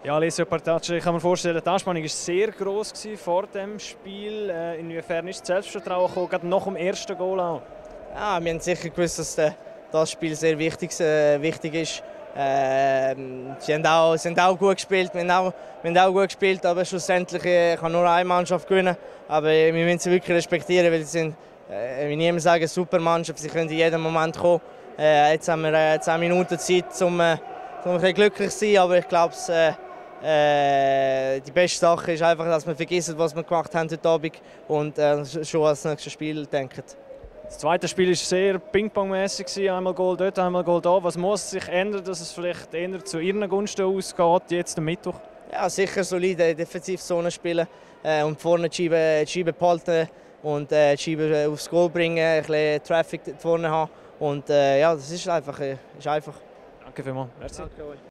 Ja, Alessio Partacci, ich kann mir vorstellen, die Anspannung war sehr gross vor dem Spiel. Inwiefern ist das Selbstvertrauen gekommen, gerade nach dem ersten Goal auch? Ja, wir haben sicher gewusst, dass das Spiel sehr wichtig ist. Sie haben auch gut gespielt, wir haben auch gut gespielt, aber schlussendlich kann nur eine Mannschaft gewinnen. Aber wir müssen sie wirklich respektieren, weil sie sind, wie niemand sagen, eine super Mannschaft. Sie können in jedem Moment kommen. Jetzt haben wir 10 Minuten Zeit, um ein bisschen glücklich zu sein, aber ich glaube, die beste Sache ist einfach, dass wir vergessen, was wir gemacht haben heute Abend und schon ans nächste Spiel denken. Das zweite Spiel war sehr Ping-Pong-mässig. Einmal Goal dort, einmal Goal da. Was muss sich ändern, dass es vielleicht eher zu ihren Gunsten ausgeht, jetzt am Mittwoch? Ja, sicher solide Defensivzone spielen und vorne die Scheibe behalten und die Scheibe aufs Goal bringen, ein bisschen Traffic vorne haben. Und ja, das ist einfach. Danke vielmals. Merci. Danke euch.